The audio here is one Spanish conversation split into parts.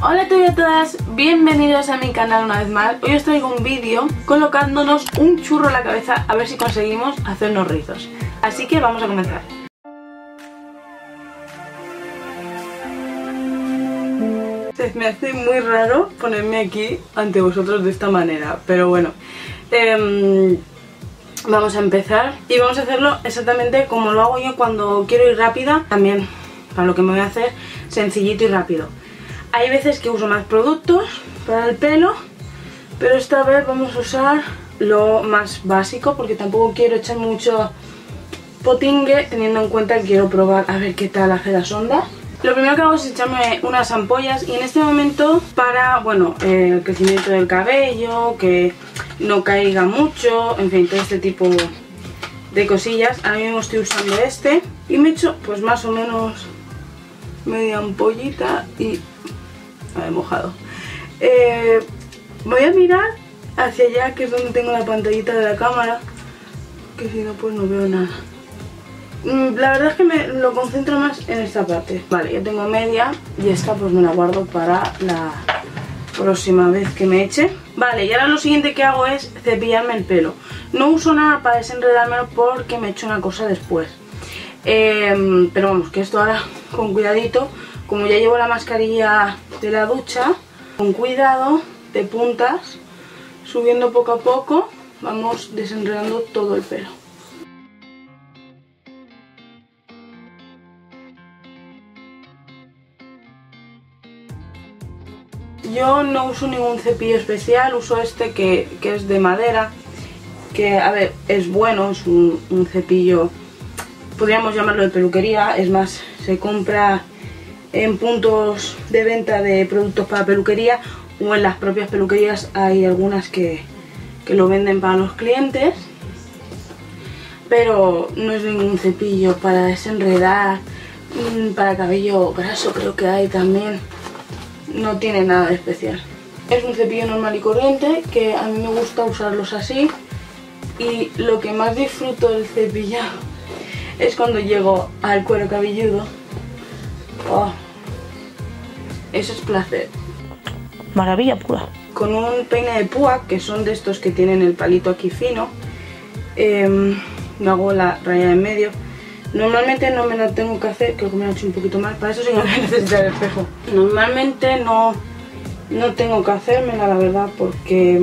Hola a todos y a todas, bienvenidos a mi canal una vez más. Hoy os traigo un vídeo colocándonos un churro en la cabeza a ver si conseguimos hacernos rizos. Así que vamos a comenzar. Me hace muy raro ponerme aquí ante vosotros de esta manera, pero bueno, vamos a empezar y vamos a hacerlo exactamente como lo hago yo cuando quiero ir rápida. También para lo que me voy a hacer sencillito y rápido. Hay veces que uso más productos para el pelo, pero esta vez vamos a usar lo más básico porque tampoco quiero echar mucho potingue, teniendo en cuenta que quiero probar a ver qué tal hace las ondas. Lo primero que hago es echarme unas ampollas y en este momento para, bueno, el crecimiento del cabello, que no caiga mucho, en fin, todo este tipo de cosillas. Ahora mismo estoy usando este y me echo pues más o menos media ampollita y he mojado. Voy a mirar hacia allá, que es donde tengo la pantallita de la cámara, que si no pues no veo nada. La verdad es que me lo concentro más en esta parte. Vale, ya tengo media y esta pues me la guardo para la próxima vez que me eche. Vale, y ahora lo siguiente que hago es cepillarme el pelo. No uso nada para desenredármelo porque me echo una cosa después. Pero vamos, que esto ahora con cuidadito. Como ya llevo la mascarilla de la ducha, con cuidado de puntas, subiendo poco a poco, vamos desenredando todo el pelo. Yo no uso ningún cepillo especial, uso este que es de madera, que a ver, es bueno, es un cepillo, podríamos llamarlo de peluquería, es más, se compra en puntos de venta de productos para peluquería o en las propias peluquerías hay algunas que lo venden para los clientes, pero no es ningún cepillo para desenredar, para cabello graso creo que hay también. No tiene nada de especial. Es un cepillo normal y corriente que a mí me gusta usarlos así. Y lo que más disfruto del cepillado es cuando llego al cuero cabelludo. Oh, eso es placer. Maravilla pura. Con un peine de púa, que son de estos que tienen el palito aquí fino, me hago la raya en medio. Normalmente no me la tengo que hacer, creo que me lo he hecho un poquito mal, para eso sí que voy a necesitar el espejo. Normalmente no tengo que hacérmela, la verdad, porque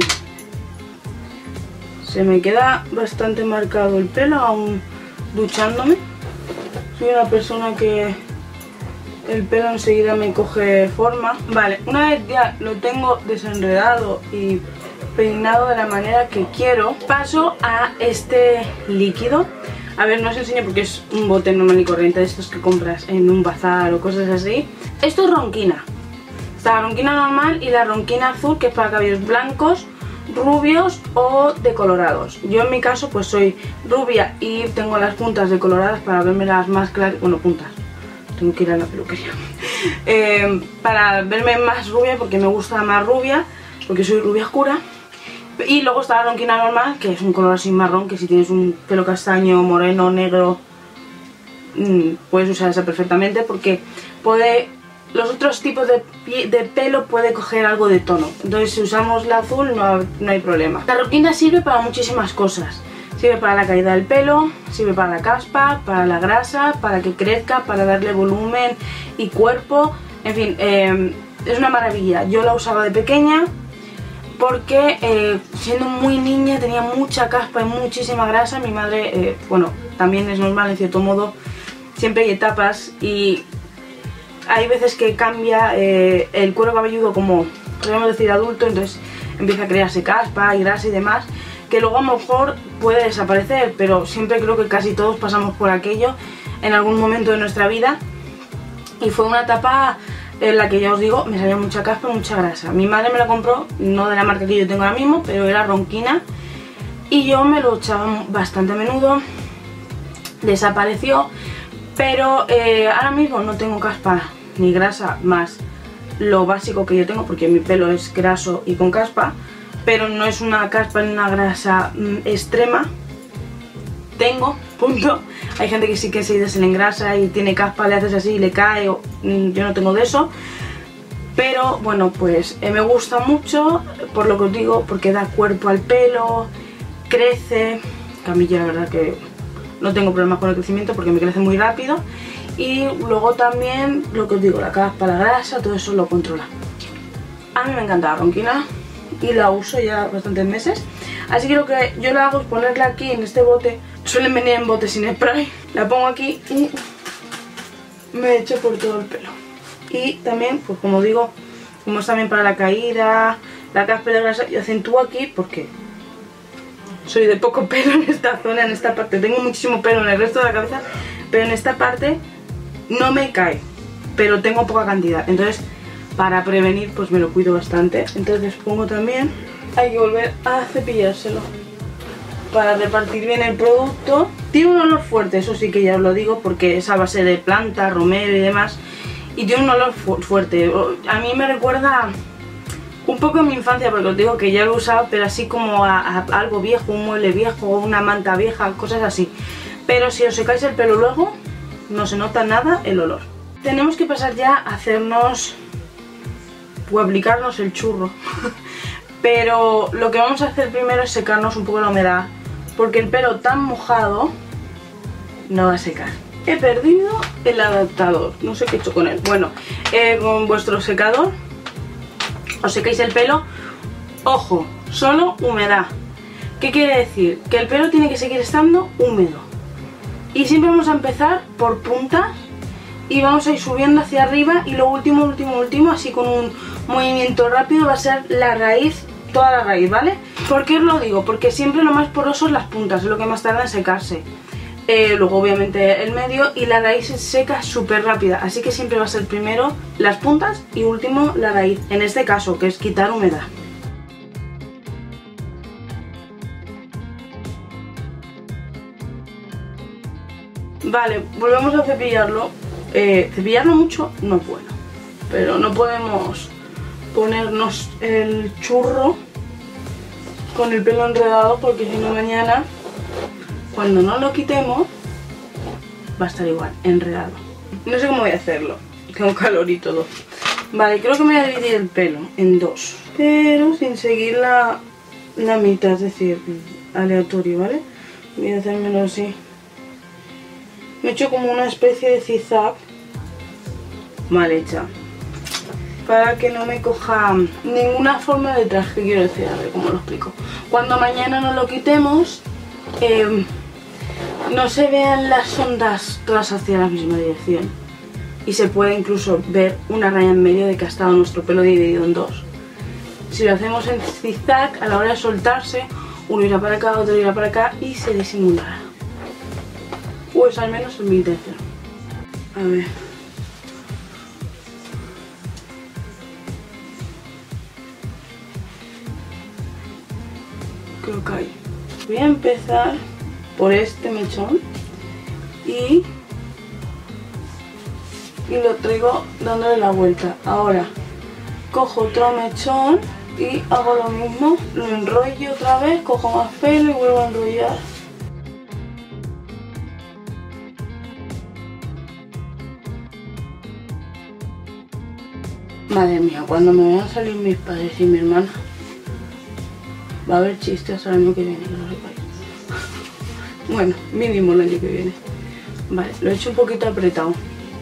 se me queda bastante marcado el pelo aún duchándome. Soy una persona que el pelo enseguida me coge forma. Vale, una vez ya lo tengo desenredado y peinado de la manera que quiero, paso a este líquido. A ver, no os enseño porque es un bote normal y corriente de estos que compras en un bazar o cosas así. Esto es ronquina. Está la ronquina normal y la ronquina azul, que es para cabellos blancos, rubios o decolorados. Yo en mi caso pues soy rubia y tengo las puntas decoloradas para verme las más claras. Bueno, puntas. Tengo que ir a la peluquería. Para verme más rubia porque me gusta más rubia, porque soy rubia oscura. Y luego está la ronquina normal, que es un color así marrón, que si tienes un pelo castaño, moreno, negro, puedes usar esa perfectamente porque los otros tipos de pelo puede coger algo de tono. Entonces si usamos la azul no hay problema. La ronquina sirve para muchísimas cosas. Sirve para la caída del pelo, sirve para la caspa, para la grasa, para que crezca, para darle volumen y cuerpo. En fin, es una maravilla. Yo la usaba de pequeña porque siendo muy niña tenía mucha caspa y muchísima grasa. Mi madre, bueno, también es normal en cierto modo, siempre hay etapas y hay veces que cambia el cuero cabelludo como, podríamos decir, adulto, entonces empieza a crearse caspa y grasa y demás, que luego a lo mejor puede desaparecer, pero siempre creo que casi todos pasamos por aquello en algún momento de nuestra vida y fue una etapa en la que ya os digo, me salía mucha caspa y mucha grasa. Mi madre me la compró, no de la marca que yo tengo ahora mismo, pero era ronquina y yo me lo echaba bastante a menudo. Desapareció, pero ahora mismo no tengo caspa ni grasa, más lo básico que yo tengo porque mi pelo es graso y con caspa, pero no es una caspa ni una grasa extrema. Tengo, punto. Hay gente que sí que se le engrasa y tiene caspa, le haces así y le cae, yo no tengo de eso. Pero bueno, pues me gusta mucho, por lo que os digo, porque da cuerpo al pelo, crece, que a mí ya la verdad que no tengo problemas con el crecimiento porque me crece muy rápido. Y luego también, lo que os digo, la caspa, la grasa, todo eso lo controla. A mí me encanta la ronquina y la uso ya bastantes meses. Así que lo que yo lo hago es ponerla aquí en este bote. Suelen venir en botes sin spray. La pongo aquí y me echo por todo el pelo. Y también, pues como digo, como es también para la caída, la caspa de grasa, yo acentúo aquí porque soy de poco pelo en esta zona, en esta parte. Tengo muchísimo pelo en el resto de la cabeza, pero en esta parte no me cae, pero tengo poca cantidad. Entonces, para prevenir, pues me lo cuido bastante. Entonces pongo también, hay que volver a cepillárselo para repartir bien el producto. Tiene un olor fuerte, eso sí que ya os lo digo, porque es a base de planta, romero y demás. Y tiene un olor fuerte. A mí me recuerda un poco a mi infancia, porque os digo que ya lo he usado, pero así como a algo viejo, un mueble viejo, una manta vieja, cosas así. Pero si os secáis el pelo luego, no se nota nada el olor. Tenemos que pasar ya a hacernos o aplicarnos el churro. Pero lo que vamos a hacer primero es secarnos un poco la humedad, porque el pelo tan mojado no va a secar. He perdido el adaptador, no sé qué he hecho con él. Bueno, con vuestro secador os secáis el pelo. Ojo, solo humedad. ¿Qué quiere decir? Que el pelo tiene que seguir estando húmedo. Y siempre vamos a empezar por puntas y vamos a ir subiendo hacia arriba, y lo último, así con un movimiento rápido, va a ser la raíz, toda la raíz, ¿vale? ¿Por qué os lo digo? Porque siempre lo más poroso es las puntas, es lo que más tarda en secarse. Luego obviamente el medio, y la raíz se seca súper rápida, así que siempre va a ser primero las puntas y último la raíz, en este caso, que es quitar humedad. Vale, volvemos a cepillarlo. Cepillarlo mucho no es bueno, pero no podemos ponernos el churro con el pelo enredado, porque si no mañana, cuando no lo quitemos, va a estar igual, enredado. No sé cómo voy a hacerlo, tengo calor y todo. Vale, creo que me voy a dividir el pelo en dos, pero sin seguir la mitad, es decir, aleatorio, ¿vale? Voy a hacérmelo así. Me he hecho como una especie de zigzag mal hecha, para que no me coja ninguna forma de traje, quiero decir, a ver cómo lo explico. Cuando mañana no lo quitemos, no se vean las ondas todas hacia la misma dirección, y se puede incluso ver una raya en medio de que ha estado nuestro pelo dividido en dos. Si lo hacemos en zigzag, a la hora de soltarse, uno irá para acá, otro irá para acá, y se disimulará. Pues al menos es mi intención. A ver. Creo que ahí. Voy a empezar por este mechón y lo traigo dándole la vuelta. Ahora cojo otro mechón y hago lo mismo. Lo enrollo otra vez, cojo más pelo y vuelvo a enrollar. Madre mía, cuando me vayan a salir mis padres y mi hermana, va a haber chistes el año que viene, que no sepáis. Bueno, mínimo el año que viene. Vale, lo he hecho un poquito apretado.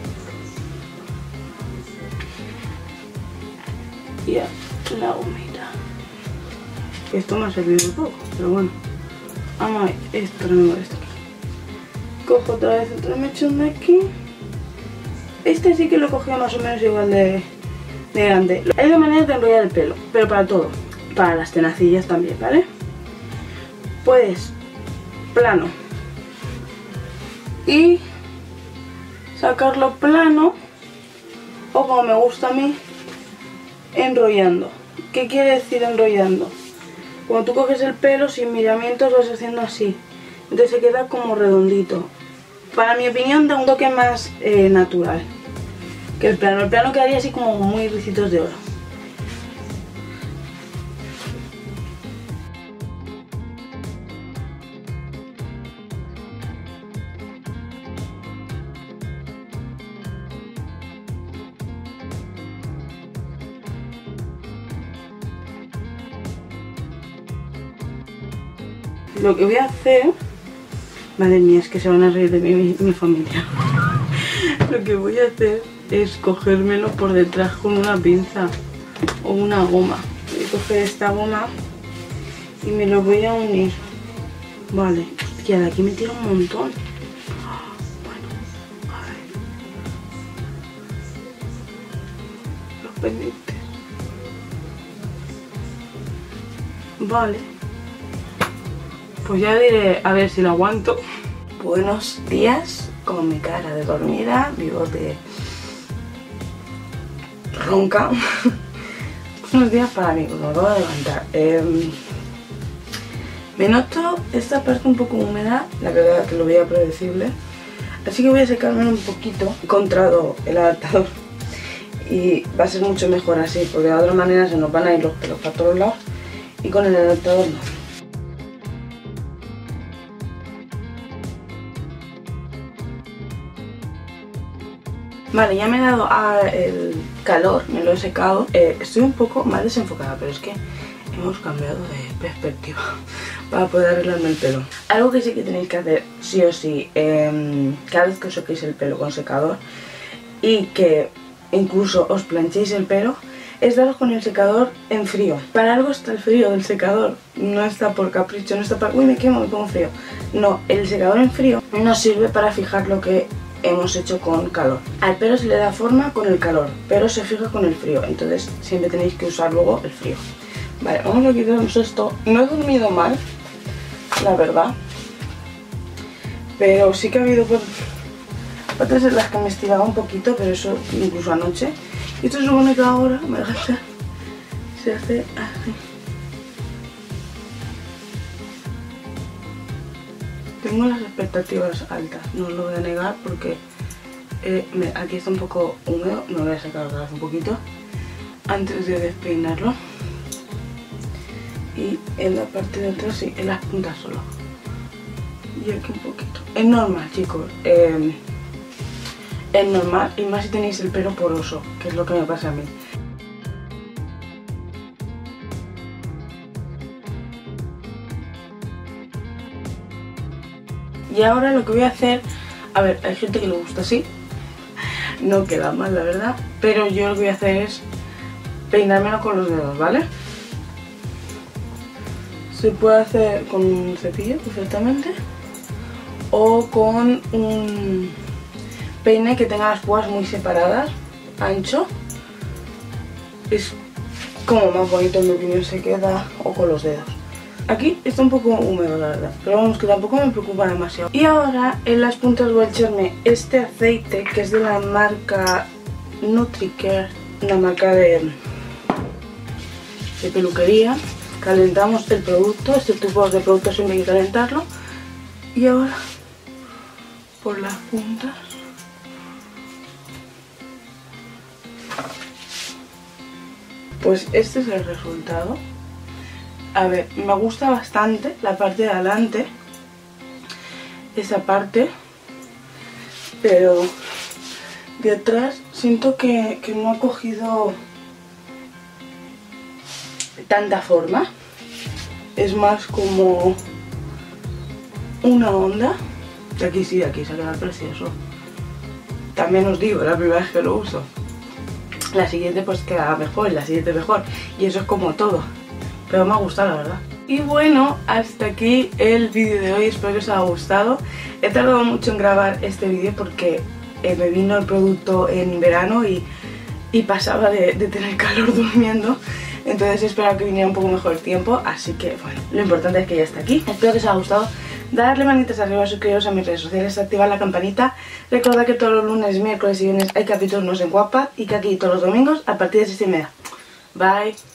Y a la humedad. Esto me ha servido un poco, pero bueno. Vamos a ver, esto no me molesta. Cojo otra vez otro mechón de aquí. Este sí que lo he cogido más o menos igual de grande. Hay dos maneras de enrollar el pelo, pero para todo. Para las tenacillas también, ¿vale? Puedes plano y sacarlo plano, o como me gusta a mí, enrollando. ¿Qué quiere decir enrollando? Cuando tú coges el pelo sin miramientos vas haciendo así, entonces se queda como redondito. Para mi opinión da un toque más natural que el plano. El plano quedaría así como muy ricitos de oro. Lo que voy a hacer... Madre mía, es que se van a reír de mí mi familia. Lo que voy a hacer es cogérmelo por detrás con una pinza o una goma. Voy a coger esta goma y me lo voy a unir. Vale, hostia, de aquí me tira un montón. Bueno, a ver. Los pendientes. Vale. Pues ya diré a ver si lo aguanto. Buenos días, con mi cara de dormida, mi voz de ronca. Buenos días para mí, como acabo de levantar. Me noto esta parte un poco húmeda, la verdad que lo veía predecible. Así que voy a secármelo un poquito. He encontrado el adaptador y va a ser mucho mejor así, porque de otra manera se nos van a ir los pelos para todos lados y con el adaptador no. Vale, ya me he dado el calor, me lo he secado. Estoy un poco más desenfocada, pero es que hemos cambiado de perspectiva para poder arreglarme el pelo. Algo que sí que tenéis que hacer, sí o sí, cada vez que os sequéis el pelo con secador y que incluso os planchéis el pelo, es daros con el secador en frío. Para algo está el frío del secador, no está por capricho, no está para... Uy, me quemo, me pongo frío. No, el secador en frío nos sirve para fijar lo que hemos hecho con calor. Al pelo se le da forma con el calor, pero se fija con el frío, entonces siempre tenéis que usar luego el frío. Vale, vamos a quitarnos esto. No he dormido mal, la verdad, pero sí que ha habido partes en las que me estiraba un poquito, pero eso incluso anoche. Y esto se supone que ahora me deja hacer, se hace así. Tengo las expectativas altas, no os lo voy a negar, porque aquí está un poco húmedo. Me voy a sacar otra vez un poquito antes de despeinarlo. Y en la parte de atrás, sí, en las puntas solo. Y aquí un poquito. Es normal, chicos. Es normal, y más si tenéis el pelo poroso, que es lo que me pasa a mí. Y ahora lo que voy a hacer, a ver, hay gente que le gusta así, no queda mal la verdad, pero yo lo que voy a hacer es peinármelo con los dedos, ¿vale? Se puede hacer con un cepillo perfectamente o con un peine que tenga las púas muy separadas, ancho. Es como más bonito, en mi opinión, se queda, o con los dedos. Aquí está un poco húmedo, la verdad, pero vamos, que tampoco me preocupa demasiado. Y ahora en las puntas voy a echarme este aceite, que es de la marca NutriCare, una marca de peluquería. Calentamos el producto, este tipo de producto siempre hay que calentarlo. Y ahora por las puntas. Pues este es el resultado. A ver, me gusta bastante la parte de adelante, esa parte, pero de atrás siento que no ha cogido tanta forma. Es más como una onda. De aquí sí, de aquí se ha quedado precioso. También os digo, la primera vez que lo uso. La siguiente pues queda mejor, la siguiente mejor. Y eso es como todo. Pero me ha gustado, la verdad. Y bueno, hasta aquí el vídeo de hoy. Espero que os haya gustado. He tardado mucho en grabar este vídeo porque me vino el producto en verano y pasaba de tener calor durmiendo. Entonces esperaba que viniera un poco mejor el tiempo. Así que bueno, lo importante es que ya está aquí. Espero que os haya gustado. Darle manitas arriba, suscribiros a mis redes sociales, activar la campanita. Recordad que todos los lunes, miércoles y viernes hay capítulos nuevos en Wattpad y que aquí todos los domingos a partir de 6:30. Bye.